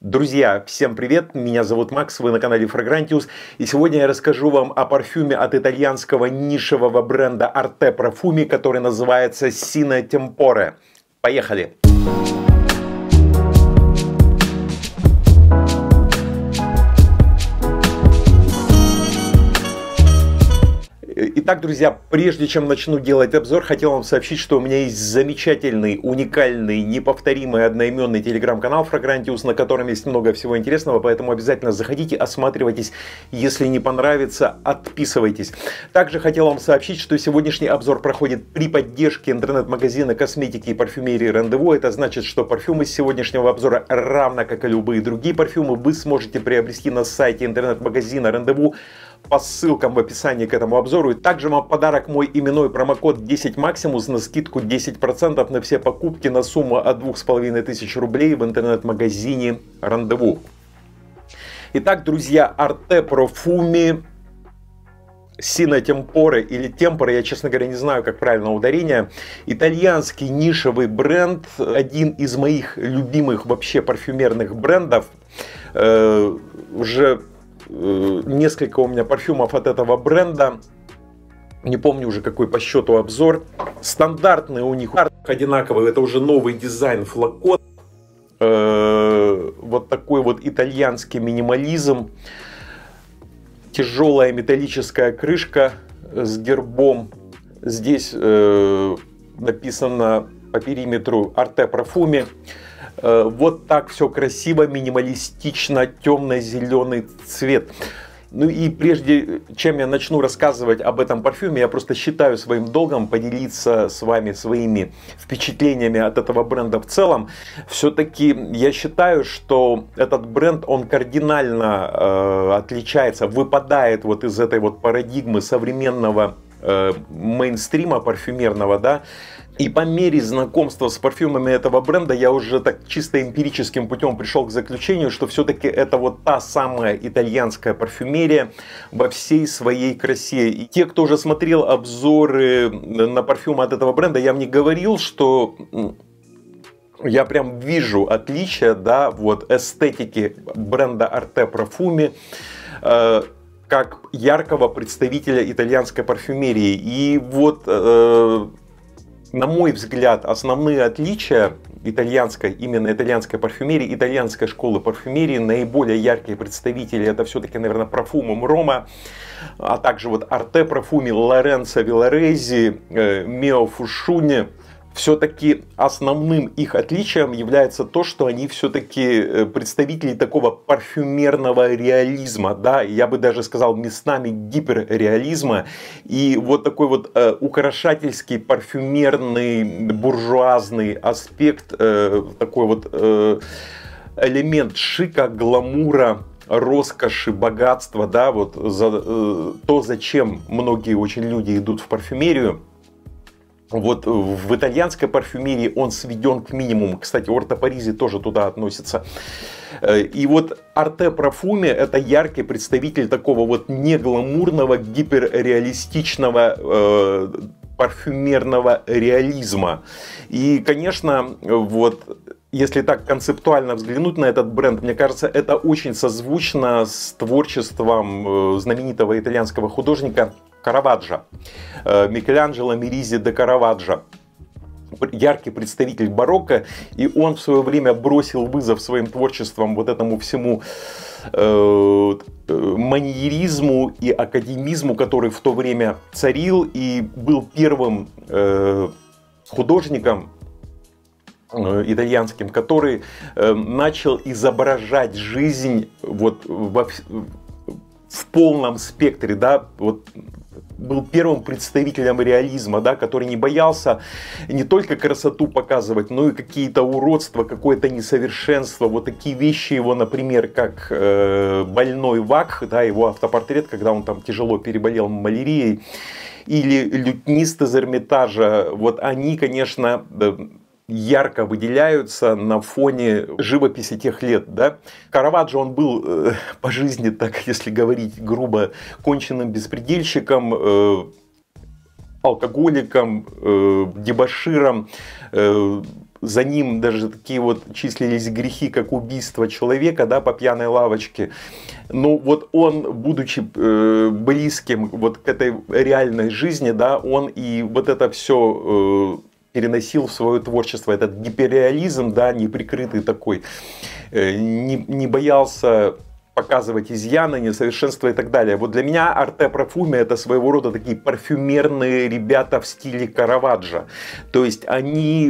Друзья, всем привет, меня зовут Макс, вы на канале Fragrantius, и сегодня я расскажу вам о парфюме от итальянского нишевого бренда Arte Profumi, который называется Sine Tempore. Поехали! Итак, друзья, прежде чем начну делать обзор, хотел вам сообщить, что у меня есть замечательный, уникальный, неповторимый одноименный телеграм-канал Fragrantius, на котором есть много всего интересного, поэтому обязательно заходите, осматривайтесь. Если не понравится, отписывайтесь. Также хотел вам сообщить, что сегодняшний обзор проходит при поддержке интернет-магазина косметики и парфюмерии Rendezvous. Это значит, что парфюмы из сегодняшнего обзора, равно как и любые другие парфюмы, вы сможете приобрести на сайте интернет-магазина Rendezvous по ссылкам в описании к этому обзору. И также вам в подарок мой именной промокод 10 Maximus на скидку 10% на все покупки на сумму от 2500 рублей в интернет-магазине Rendezvous. Итак, друзья, Arte Profumi Sine Tempore или Tempore, я, честно говоря, не знаю, как правильно ударение. Итальянский нишевый бренд, один из моих любимых вообще парфюмерных брендов. Уже несколько у меня парфюмов от этого бренда. Не помню уже какой по счету обзор. Стандартные у них одинаковые. Это уже новый дизайн флакон. Вот такой вот итальянский минимализм. Тяжелая металлическая крышка с гербом. Здесь написано по периметру Arte Profumi. Вот так все красиво, минималистично, темно-зеленый цвет. Ну и прежде чем я начну рассказывать об этом парфюме, я просто считаю своим долгом поделиться с вами своими впечатлениями от этого бренда в целом. Все-таки я считаю, что этот бренд, он кардинально отличается, выпадает вот из этой вот парадигмы современного мейнстрима парфюмерного, да. И по мере знакомства с парфюмами этого бренда я уже так чисто эмпирическим путем пришел к заключению, что все-таки это вот та самая итальянская парфюмерия во всей своей красе. И те, кто уже смотрел обзоры на парфюмы от этого бренда, я вам не говорил, что я прям вижу отличия, да, вот эстетики бренда Arte Profumi, как яркого представителя итальянской парфюмерии. И вот, на мой взгляд, основные отличия именно итальянской парфюмерии, итальянской школы парфюмерии, наиболее яркие представители, это все-таки, наверное, Profumum Roma, а также вот Arte Profumi, Lorenzo Villoresi, Mio Fuscione. Все-таки основным их отличием является то, что они все-таки представители такого парфюмерного реализма, да, я бы даже сказал местами гиперреализма, и вот такой вот украшательский, парфюмерный, буржуазный аспект, такой вот элемент шика, гламура, роскоши, богатства, да, вот то, зачем многие очень люди идут в парфюмерию. Вот в итальянской парфюмерии он сведен к минимуму. Кстати, Орто Паризи тоже туда относится. И вот Arte Profumi это яркий представитель такого вот негламурного, гиперреалистичного парфюмерного реализма. И, конечно, вот если так концептуально взглянуть на этот бренд, мне кажется, это очень созвучно с творчеством знаменитого итальянского художника Караваджо, Микеланджело Меризи де Караваджо, яркий представитель барокко, и он в свое время бросил вызов своим творчеством вот этому всему маньеризму и академизму, который в то время царил, и был первым художником итальянским, который начал изображать жизнь вот в полном спектре, да, вот был первым представителем реализма, да, который не боялся не только красоту показывать, но и какие-то уродства, какое-то несовершенство. Вот такие вещи его, например, как больной Вакх, да, его автопортрет, когда он там тяжело переболел малярией, или лютнист из Эрмитажа, вот они, конечно, ярко выделяются на фоне живописи тех лет. Да? Караваджо, он был по жизни, так если говорить грубо, конченным беспредельщиком, алкоголиком, дебоширом, за ним даже такие вот числились грехи, как убийство человека, да, по пьяной лавочке. Ну вот он, будучи близким вот к этой реальной жизни, да, он и вот это все переносил в свое творчество, этот гиперреализм, да, неприкрытый такой, не боялся показывать изъяны, несовершенства и так далее. Вот для меня Arte Profumo это своего рода такие парфюмерные ребята в стиле Караваджо. То есть они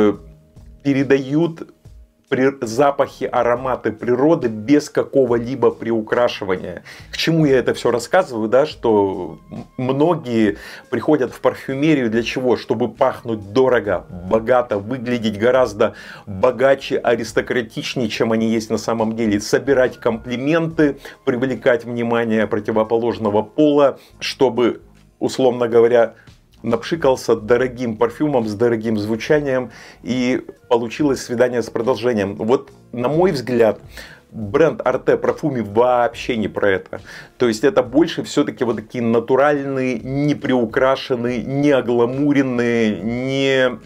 передают запахи, ароматы природы без какого-либо приукрашивания. К чему я это все рассказываю, да, что многие приходят в парфюмерию для чего? Чтобы пахнуть дорого, богато, выглядеть гораздо богаче, аристократичнее, чем они есть на самом деле, собирать комплименты, привлекать внимание противоположного пола, чтобы, условно говоря, напшикался дорогим парфюмом, с дорогим звучанием, и получилось свидание с продолжением. Вот, на мой взгляд, бренд Arte Profumo вообще не про это. То есть это больше все-таки вот такие натуральные, не приукрашенные, не огламуренные, не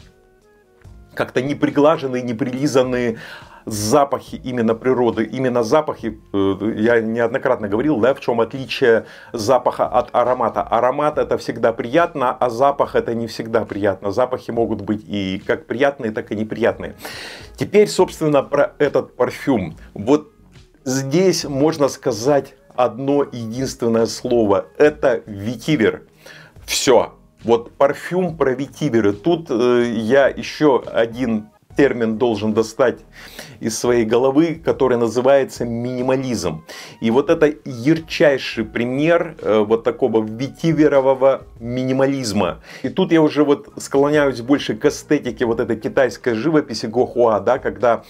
как-то не приглаженные, не прилизанные запахи именно природы. Именно запахи, я неоднократно говорил, да, в чем отличие запаха от аромата. Аромат это всегда приятно, а запах это не всегда приятно. Запахи могут быть и как приятные, так и неприятные. Теперь, собственно, про этот парфюм. Вот здесь можно сказать одно единственное слово. Это ветивер. Все. Вот парфюм про ветиверы. Тут я еще один термин должен достать из своей головы, который называется минимализм. И вот это ярчайший пример вот такого ветиверового минимализма. И тут я уже вот склоняюсь больше к эстетике вот этой китайской живописи Гохуа, да, когда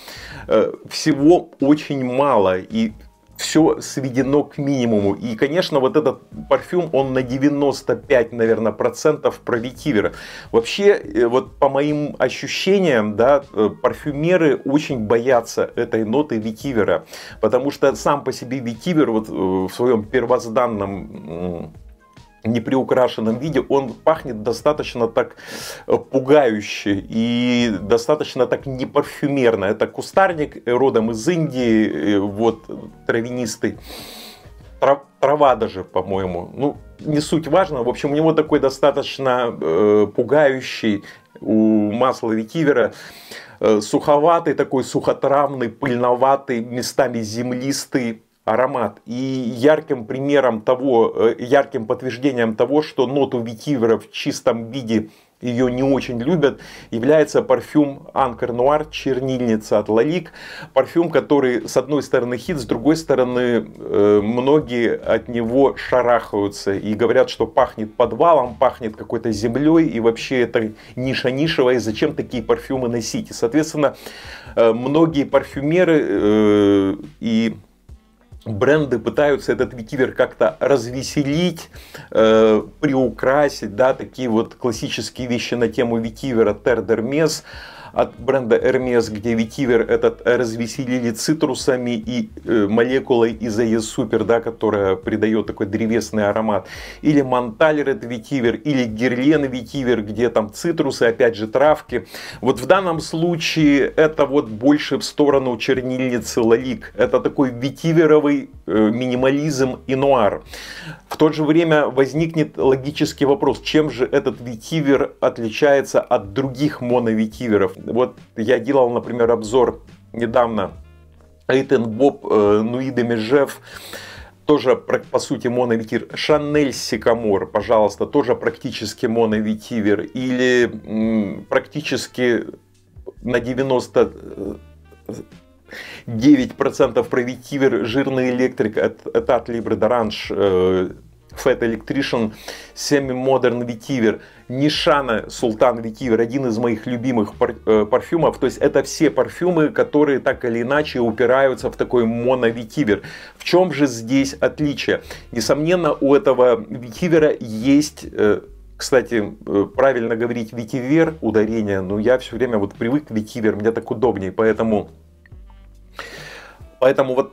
всего очень мало и все сведено к минимуму. И, конечно, вот этот парфюм, он на 95, наверное, процентов про ветивер. Вообще, вот по моим ощущениям, да, парфюмеры очень боятся этой ноты ветивера. Потому что сам по себе ветивер вот в своем первозданном неприукрашенном виде, он пахнет достаточно так пугающе и достаточно так непарфюмерно. Это кустарник родом из Индии, вот, травянистый. Трава даже, по-моему. Ну, не суть важно. В общем, у него такой достаточно пугающий у масла ветивера, суховатый, такой сухотравный, пыльноватый, местами землистый аромат. И ярким примером того, ярким подтверждением того, что ноту ветивера в чистом виде ее не очень любят, является парфюм Анкор Нуар, чернильница от Лалик. Парфюм, который с одной стороны хит, с другой стороны многие от него шарахаются и говорят, что пахнет подвалом, пахнет какой-то землей, и вообще это ниша нишевая, и зачем такие парфюмы носить. И, соответственно, многие парфюмеры и бренды пытаются этот ветивер как-то развеселить, приукрасить, да, такие вот классические вещи на тему ветивера Terre d'Hermès от бренда Hermès, где ветивер этот развеселили цитрусами и молекулой Изоe Super, да, которая придает такой древесный аромат. Или Монталь Ред ветивер, или Герлен ветивер, где там цитрусы, опять же травки. Вот в данном случае это вот больше в сторону чернильницы Лалик. Это такой ветиверовый минимализм и нуар. В то же время возникнет логический вопрос, чем же этот ветивер отличается от других моноветиверов. Вот я делал, например, обзор недавно Эйтен Боб Nuit de Megève, тоже по сути моноветивер. Шанель Сикамор, пожалуйста, тоже практически моноветивер. Или практически на 99% про ветивер жирный электрик от Libre d'Orange, Fat Electrician, Semi-Modern ветивер, Нишана Султан ветивер, один из моих любимых парфюмов. То есть это все парфюмы, которые так или иначе упираются в такой моноветивер. В чем же здесь отличие? Несомненно, у этого ветивера есть... Кстати, правильно говорить ветивер, ударение, но я все время вот привык к ветивер, мне так удобнее, поэтому вот так.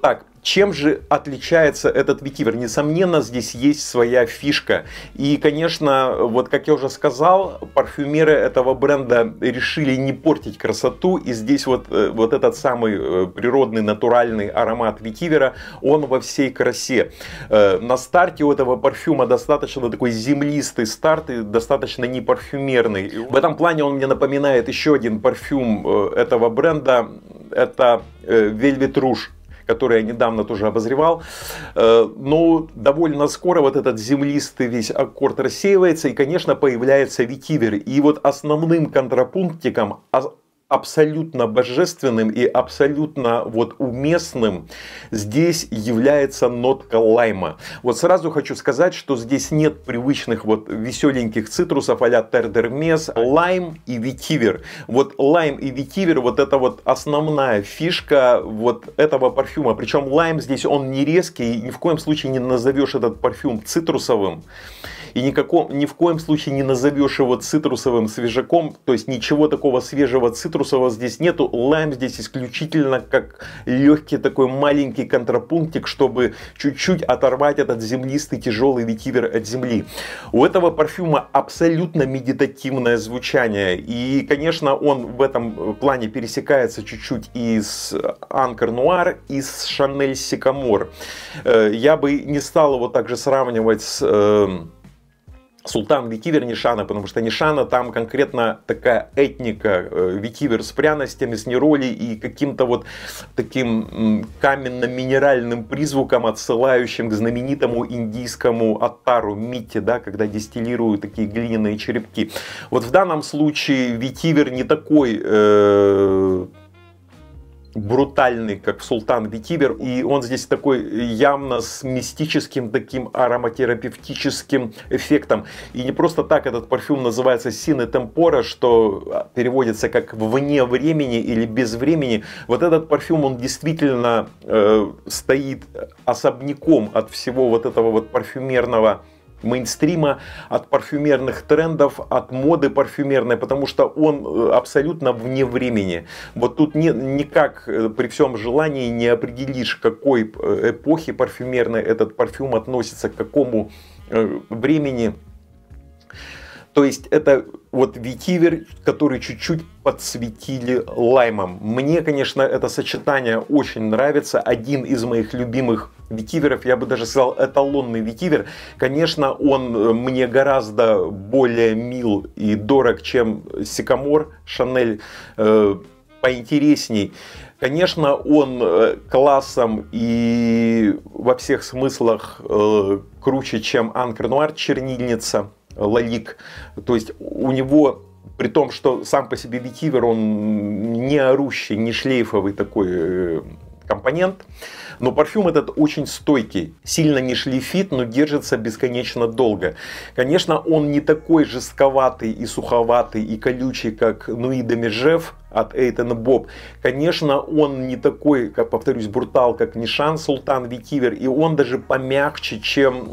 Чем же отличается этот ветивер? Несомненно, здесь есть своя фишка. И, конечно, вот как я уже сказал, парфюмеры этого бренда решили не портить красоту. И здесь вот этот самый природный, натуральный аромат ветивера, он во всей красе. На старте у этого парфюма достаточно такой землистый старт и достаточно не парфюмерный. В этом плане он мне напоминает еще один парфюм этого бренда. Это Velvet Rouge, который я недавно тоже обозревал. Но довольно скоро вот этот землистый весь аккорд рассеивается, и, конечно, появляется ветивер. И вот основным контрапунктиком, абсолютно божественным и абсолютно вот уместным здесь является нотка лайма. Вот сразу хочу сказать, что здесь нет привычных вот веселеньких цитрусов а-ля тердермес, лайм и ветивер. Вот лайм и ветивер, вот это вот основная фишка вот этого парфюма. Причем лайм здесь он не резкий, ни в коем случае не назовешь этот парфюм цитрусовым. И ни в коем случае не назовешь его цитрусовым свежаком, то есть ничего такого свежего цитрусового здесь нету. Лайм здесь исключительно как легкий такой маленький контрапунктик, чтобы чуть-чуть оторвать этот землистый тяжелый ветивер от земли. У этого парфюма абсолютно медитативное звучание. И, конечно, он в этом плане пересекается чуть-чуть и с Anker Noir, и с Chanel Sycamore. Я бы не стал его также сравнивать с Султан ветивер Нишана, потому что Нишана там конкретно такая этника, ветивер с пряностями, с неролей и каким-то вот таким каменно-минеральным призвуком, отсылающим к знаменитому индийскому аттару митти, да, когда дистиллируют такие глиняные черепки. Вот в данном случае ветивер не такой брутальный, как в Султан ветивер, и он здесь такой явно с мистическим таким ароматерапевтическим эффектом. И не просто так этот парфюм называется Sine Tempora, что переводится как вне времени или без времени. Вот этот парфюм, он действительно стоит особняком от всего вот этого вот парфюмерного мейнстрима, от парфюмерных трендов, от моды парфюмерной, потому что он абсолютно вне времени. Вот тут никак при всем желании не определишь, к какой эпохе парфюмерной этот парфюм относится, к какому времени. То есть это вот ветивер, который чуть-чуть подсветили лаймом. Мне, конечно, это сочетание очень нравится. Один из моих любимых ветиверов, я бы даже сказал, эталонный ветивер. Конечно, он мне гораздо более мил и дорог, чем Sycamore Chanel, поинтересней. Конечно, он классом и во всех смыслах круче, чем Anker Noir чернильница. Лалик, то есть у него, при том, что сам по себе ветивер, он не орущий, не шлейфовый такой компонент, но парфюм этот очень стойкий, сильно не шлейфит, но держится бесконечно долго. Конечно, он не такой жестковатый и суховатый и колючий, как Nuit de Megève от Eton Bob. Конечно, он не такой, как, повторюсь, брутал, как Нишан Султан ветивер, и он даже помягче, чем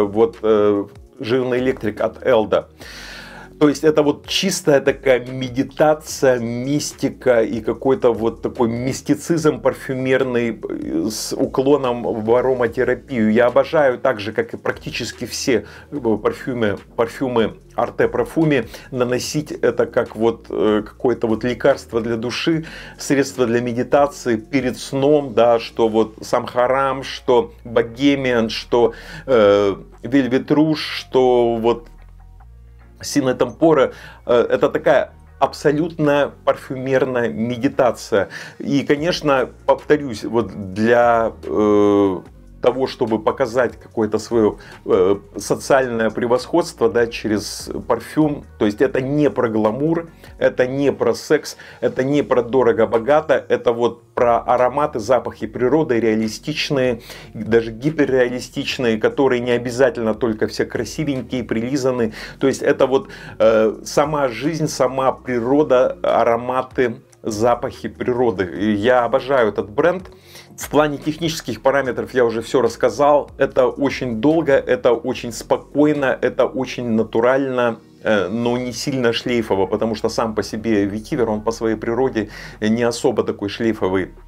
Жирный электрик от Элда. То есть это вот чистая такая медитация, мистика и какой-то вот такой мистицизм парфюмерный с уклоном в ароматерапию. Я обожаю, так же как и практически все парфюмы Arte Parfumi, наносить это как вот какое-то вот лекарство для души, средство для медитации перед сном, да, что вот Самхарам, что Bohemian, что Velvet Rouge, что вот Sine Tempora. Это такая абсолютно парфюмерная медитация. И, конечно, повторюсь, вот для того, чтобы показать какое-то свое социальное превосходство, да, через парфюм. То есть это не про гламур, это не про секс, это не про дорого-богато, это вот про ароматы, запахи природы, реалистичные, даже гиперреалистичные, которые не обязательно только все красивенькие, прилизаны. То есть это вот сама жизнь, сама природа, ароматы, запахи природы. И я обожаю этот бренд. В плане технических параметров я уже все рассказал. Это очень долго, это очень спокойно, это очень натурально, но не сильно шлейфово, потому что сам по себе ветивер, он по своей природе не особо такой шлейфовый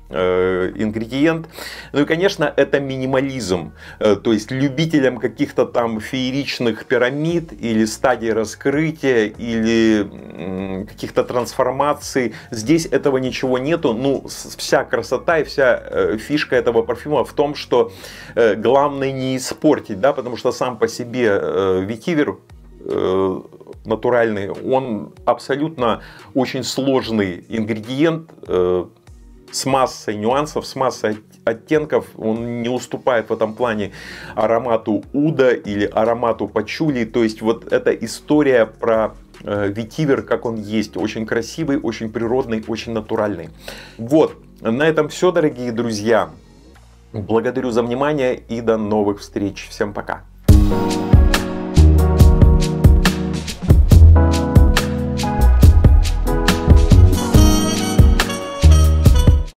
ингредиент. Ну и, конечно, это минимализм. То есть любителям каких-то там фееричных пирамид или стадий раскрытия или каких-то трансформаций, здесь этого ничего нету. Ну, вся красота и вся фишка этого парфюма в том, что главное не испортить, да, потому что сам по себе ветивер натуральный, он абсолютно очень сложный ингредиент, с массой нюансов, с массой оттенков. Он не уступает в этом плане аромату уда или аромату пачули. То есть вот эта история про ветивер, как он есть. Очень красивый, очень природный, очень натуральный. Вот, на этом все, дорогие друзья. Благодарю за внимание и до новых встреч. Всем пока.